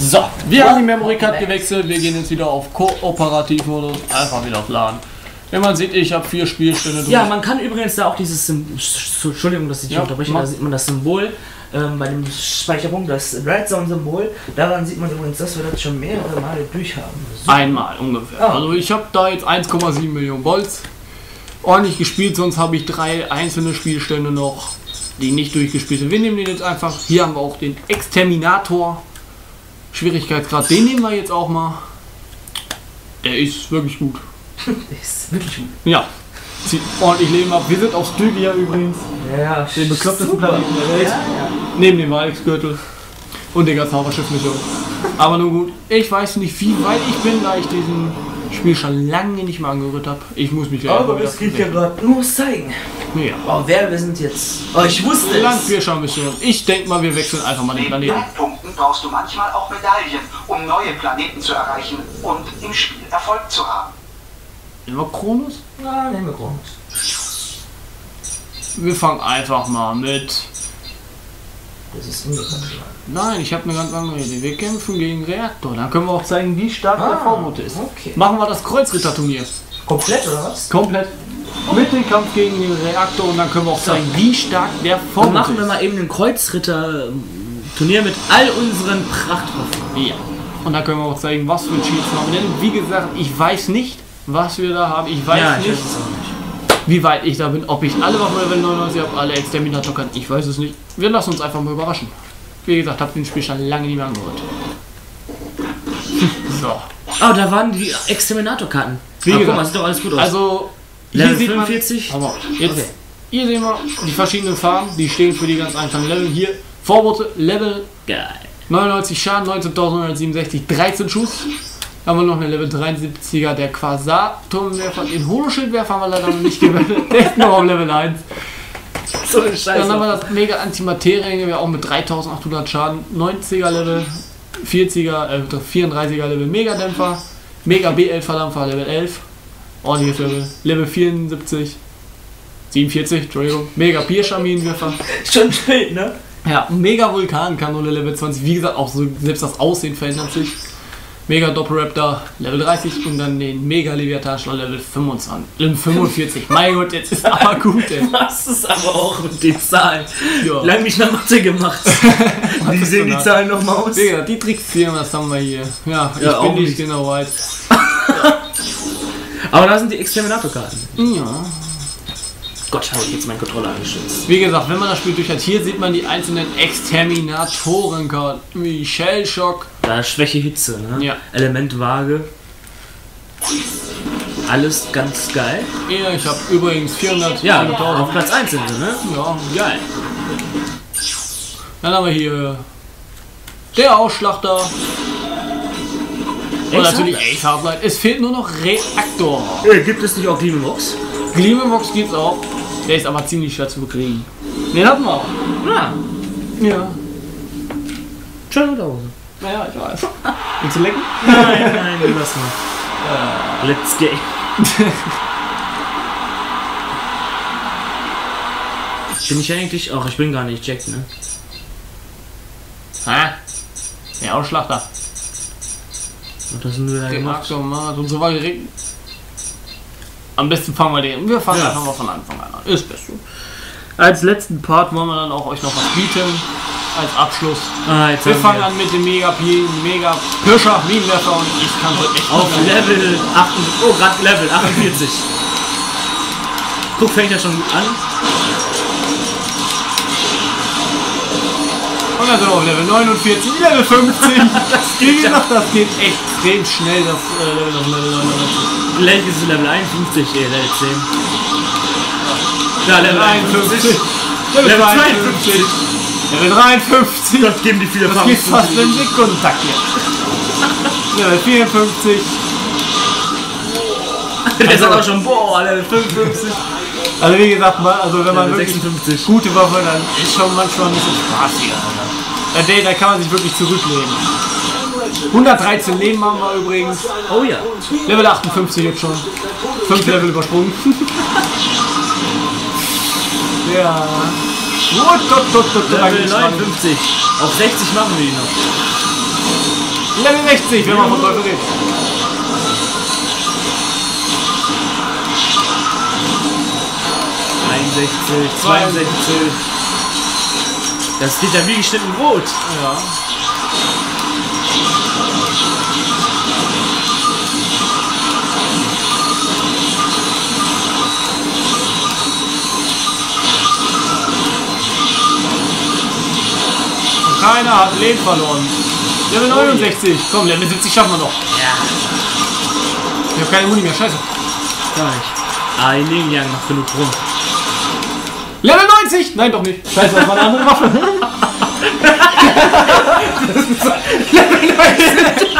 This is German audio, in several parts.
So, wir haben die Memory Card gewechselt. Wir gehen jetzt wieder auf Kooperativmodus. Einfach wieder auf Laden. Wenn man sieht, ich habe 4 Spielstände durch. Ja, man kann übrigens da auch dieses Entschuldigung, dass ich dich unterbreche, da sieht man das Symbol bei dem Speicherpunkt, das Redstone-Symbol. Daran sieht man übrigens, dass wir das schon mehrere Male durchhaben. Einmal ungefähr. Oh. Also ich habe da jetzt 1,7 Millionen Volts ordentlich gespielt, sonst habe ich 3 einzelne Spielstände noch, die nicht durchgespielt sind. Wir nehmen den jetzt einfach. Hier haben wir auch den Exterminator. Schwierigkeitsgrad, den nehmen wir jetzt auch mal. Der ist wirklich gut. Der ist wirklich gut. Ja, zieht ordentlich Leben ab. Wir sind auf Stygia übrigens. Ja, den beklopptesten Planeten der Welt. Ja. Neben dem Walexgürtel und der ganzen Zauberschiff-Mission. Aber nur gut, ich weiß nicht, wie weit ich bin, da ich diesen Spiel schon lange nicht mehr angerührt habe. Ich muss mich ja. Aber es geht ja gerade. Du musst zeigen. Ja. Oh, wir sind jetzt. Oh, ich wusste es. Landwirtschaft-Mission. Ich denke mal, wir wechseln einfach mal den Planeten. Neben Punkten brauchst du manchmal auch Medaillen, um neue Planeten zu erreichen und im Spiel Erfolg zu haben. Immer Kronos? Ja, nehmen wir Kronos. Wir fangen einfach mal mit. Das ist unbekannt. Nein, ich habe eine ganz andere Idee. Wir kämpfen gegen Reaktor. Dann können wir auch zeigen, wie stark der V-Boot ist. Okay. Machen wir das Kreuzritterturnier. Komplett oder was? Komplett. Mit dem Kampf gegen den Reaktor und dann können wir auch zeigen, wie stark der V-Boot ist. Dann machen wir mal eben ein Kreuzritter-Turnier mit all unseren Prachtwaffen. Ja. Und dann können wir auch zeigen, was für Cheats wir haben. Denn wie gesagt, ich weiß nicht, was wir da haben. Ich weiß nicht, wie weit ich da bin. Ob ich alle Waffen Level 99 habe, alle Exterminator kann. Ich weiß es nicht. Wir lassen uns einfach mal überraschen. Wie gesagt, habe den Spiel schon lange nicht mehr angehört. So. Oh, da waren die Exterminator-Karten. Wie gesagt, guck mal, sieht doch alles gut aus. Also, Level hier sieht 45. Man, aber jetzt, Okay. Hier sehen wir die verschiedenen Farben, die stehen für die ganz einfachen Level. Hier, Vorboote, Level Geil. 99 Schaden, 19.967, 13 Schuss. Dann haben wir noch eine Level 73er, der Quasar-Turmwerfer. Den Holoschildwerfer haben wir leider noch nicht gewählt. Der ist noch auf Level 1. So eine Scheiße. Dann haben wir das Mega Antimaterie, wir auch mit 3800 Schaden, 90er Level, 34er Level Megadämpfer, Mega B11 Verdampfer Level 11, ordentliches Level, Level 74, 47, Entschuldigung, Mega Pierscharminenwerfer. Schon spät, ne? Ja, Mega Vulkankanone Level 20, wie gesagt, auch so, selbst das Aussehen verändert sich. Mega Doppelraptor Level 30 und dann den Mega Leviathan Level 45. Mein Gott, jetzt ist aber gut, ey. Was ist aber auch mit den Zahlen? Ja. Lang nicht nach Mathe gemacht. Wie sehen die Zahlen nochmal aus? Digga, die Tricks hier, was haben wir hier? Ja, ich Ja, bin auch nicht nicht. genau weit. Aber da sind die Exterminator-Karten. Ja. Gott, habe ich jetzt meinen Controller angeschützt. Wie gesagt, wenn man das Spiel durch hat, hier sieht man die einzelnen Exterminatorenkarten. Wie Shellshock. Da Schwäche Hitze, ne? Ja. Element Waage. Alles ganz geil. Ja, ich habe übrigens 400. Ja, 400.000. auf Platz 1 sind sie, ne? Ja, geil. Dann haben wir hier der Ausschlachter. Und natürlich Ace Hardline. Es fehlt nur noch Reaktor. Gibt es nicht auch Gleambox? Gleambox gibt's auch. Der ist aber ziemlich schwer zu bekriegen. Den hatten wir auch. Ja. Ja. Schöne Hose. Naja, ich weiß. Willst du lecken? Nein, lass mal. Let's go. Bin ich eigentlich? Ach, ich bin gar nicht Jack, ne? Hä? Der Ausschlachter. Und das sind wir da gemacht. Reaktor und so weiter. Am besten fangen wir den. Wir fangen Ja. einfach mal von Anfang an. Ist best so. Als letzten Part wollen wir dann auch euch noch was bieten. Als Abschluss. Jetzt Wir haben fangen an mit dem Mega Pirscher Minenwerfer und ich kann heute echt auf nicht sagen. Level 8. Oh, gerade Level 48. Guck, fängt ja schon gut an. Und dann sind wir auf Level 49, Level 50. Wie gesagt, das geht extrem schnell, das Level auf Level 99. Gleich ist es Level 51, Level 10. Ja, Level 51. Level Level 52. Level 53. Das geben die viele Das geht fast in den Sekundentakt hier. Level 54. Der ist auch schon, boah, Level 55. Also wie gesagt, also wenn man Level wirklich 56. gute Waffe, dann ist schon manchmal ein bisschen spaßiger. Da kann man sich wirklich zurücklehnen. 113 Leben haben wir übrigens. Oh ja. Level 58 jetzt schon. 5 Level übersprungen. Ja. Level 59. Auf 60 machen wir ihn noch. Level 60, wenn man von Teufel redet. ...61, 62... Das geht ja wie geschnitten Brot. Ja. Und keiner hat Leben verloren. Level 69. Komm, Level 70 schaffen wir noch. Ja. Ich habe keine Muni mehr, scheiße. Gar nicht. Ah, die liegen ja noch genug rum. Level 90! Nein, doch nicht. Scheiße, das war eine andere Waffe. Level 90!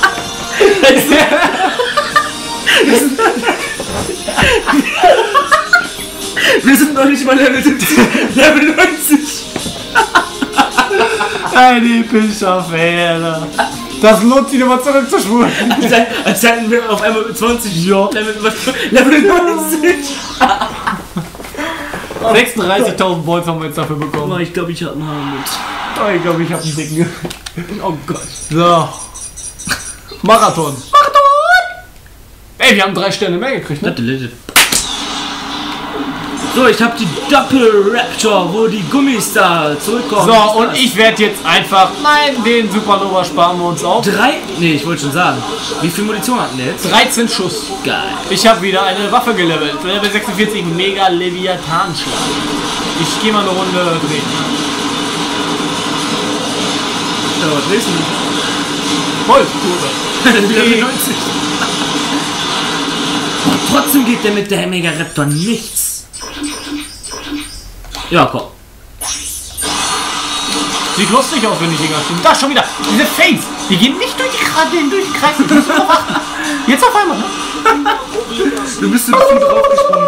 Wir sind noch nicht mal Level 70. Level 90. Ein epischer Fehler. Das lohnt sich nochmal zurückzuspulen. Als hätten wir auf einmal 20 Level 90. 36.000 Bolts haben wir jetzt dafür bekommen. Oh, ich glaube, ich habe einen Haar mit. Oh, ich glaube, ich habe einen dicken. Oh Gott. So. Marathon. Ey, wir haben 3 Sterne mehr gekriegt, ne? So, ich habe die Doppel-Raptor, wo die Gummis da zurückkommen. So, und ich werde jetzt einfach... Nein, den Supernova sparen wir uns auf. 3? Nee, ich wollte schon sagen. Wie viel Munition hatten wir jetzt? 13 Schuss. Geil. Ich habe wieder eine Waffe gelevelt. Level 46, Mega Leviathan-Schlag. Ich gehe mal eine Runde drehen. Ja, was willst du? Voll, Level 90. Und trotzdem geht der mit der Mega Raptor nichts. Ja, komm. Sieht lustig aus, wenn die Dinger stehen. Da schon wieder. Diese Fakes. Die gehen nicht durch die Kreise. Du musst drauf achten. Jetzt auf einmal. Ne? Du bist so viel draufgesprungen.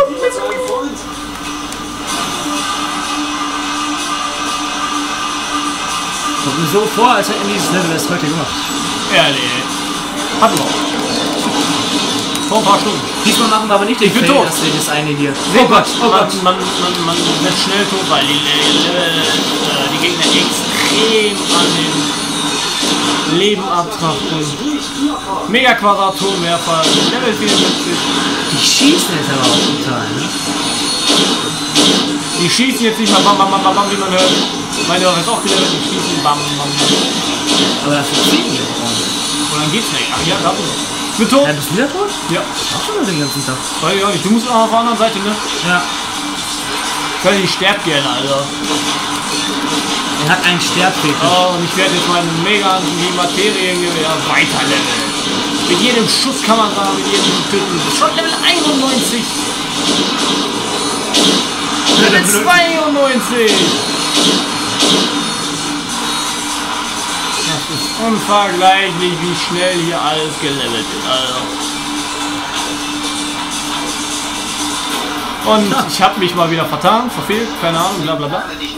Kommt mir so vor, als hätten dieses Level das heute gemacht. Ja, nee. Hatten wir auch. Vor ein paar Stunden. Diesmal machen wir aber nicht den Fail, Fail, dass wir das eine hier. Oh Gott, oh Gott. Man wird schnell tot, weil die Gegner extrem an den Leben abtrachten. Mega Quadraturwerfer, Level 74. Die schießen jetzt aber auch total, ne? Die schießen jetzt nicht mal bam, bam, bam, bam, wie man hört. Meine Waffe ist auch gelevelt, die schießen bam, bam, bam. Aber dafür fliegen wir. Und dann geht's nicht. Ach ja, da bin ich. Ich bin tot. Ja, bist du wieder tot? Ja. Machst du nur den ganzen Tag? Weiß ich auch nicht. Du musst auch auf der anderen Seite, ne? Ja. Ich sterb gerne, Alter. Er hat einen Sterbfetisch. Oh, und ich werde jetzt meine mega die Materiengewehr weiterleveln. Mit jedem Schuss kann man sagen, mit jedem Töten. Schon Level 91. Level 92. Das ist unvergleichlich, wie schnell hier alles gelevelt ist, Alter. Und ich habe mich mal wieder vertan, verfehlt, keine Ahnung, bla bla bla.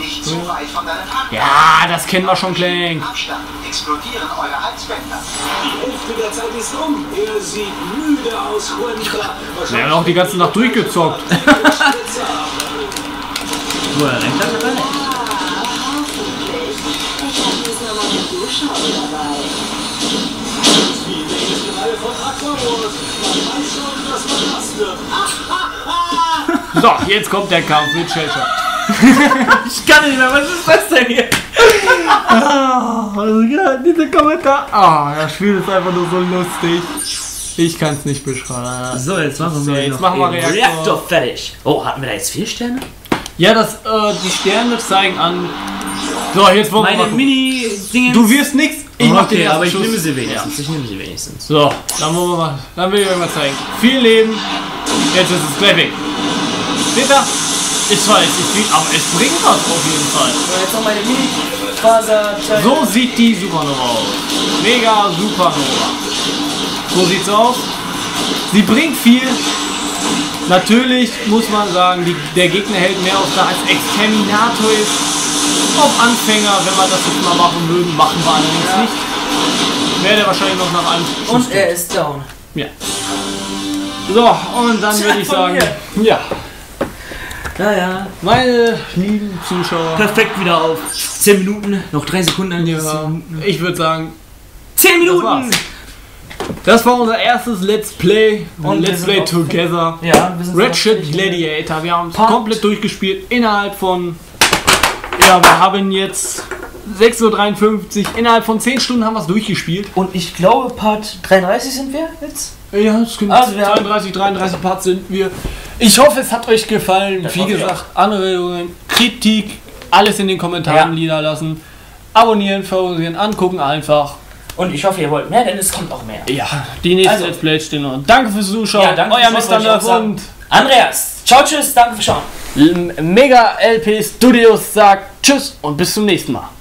Ja, das kennen wir schon, Clank. Explodieren eure Halsbänder. Die Hälfte der Zeit ist um. Er sieht müde aus, Juanita. Wir haben auch die ganze Nacht durchgezockt. Wo er rennt, hat er nicht. Ich habe diesmal mal eine Dusche dabei. Die nächste Reihe von Aquawars. Man weiß schon, dass man das wird. So, jetzt kommt der Kampf mit Shelter. Ich kann nicht mehr, was ist das denn hier? Also ja, dieser Kommentar. Das Spiel ist einfach nur so lustig. Ich kann es nicht beschreiben. So, jetzt machen wir jetzt noch machen wir den Reaktor fertig. Oh, hatten wir da jetzt 4 Sterne? Ja, die Sterne zeigen an. So, jetzt wollen wir Meine mal gucken. Mini-Dinge. Du wirst nichts. Ich mach den Okay, ersten aber ich Schuss. nehme sie wenigstens. Ich nehme sie wenigstens. So, dann wollen wir mal. Dann will ich euch mal zeigen. Viel Leben. Jetzt ist es gleich weg. Seht ihr? Ich weiß, aber es bringt was auf jeden Fall. So, jetzt noch meine Mini-Faser. So sieht die Supernova aus. Mega Supernova. So sieht's aus. Sie bringt viel. Natürlich muss man sagen, der Gegner hält mehr aus, da als Exterminator ist. Auf Anfänger, wenn wir das jetzt mal machen würden, machen wir allerdings nicht. Wäre der wahrscheinlich noch nach einem Schuss Und er ist down. Ja. So, und dann würde ich sagen, ja, Ja. meine lieben Zuschauer, Perfekt wieder auf 10 Minuten. Noch 3 Sekunden. ja, ich würde sagen, 10 Minuten! Das war unser erstes Let's Play. Und Let's Play Together. Ja, wir sind Ratchet Gladiator. Wir haben es komplett durchgespielt innerhalb von... Ja, wir haben jetzt 6:53 Uhr. Innerhalb von 10 Stunden haben wir es durchgespielt. Und ich glaube, Part 33 sind wir jetzt? Ja, das können Also 33 Parts sind wir. Ich hoffe, es hat euch gefallen. Wie gesagt, Anregungen, Kritik, alles in den Kommentaren niederlassen. Abonnieren, favorisieren, angucken einfach. Und ich hoffe, ihr wollt mehr, denn es kommt auch mehr. Ja, die nächsten Let's Plays stehen noch. Danke fürs Zuschauen. Ja, danke Euer fürs Mr. Nerf und Andreas. Ciao, tschüss, danke fürs Schauen. Mega LP Studios sagt Tschüss und bis zum nächsten Mal.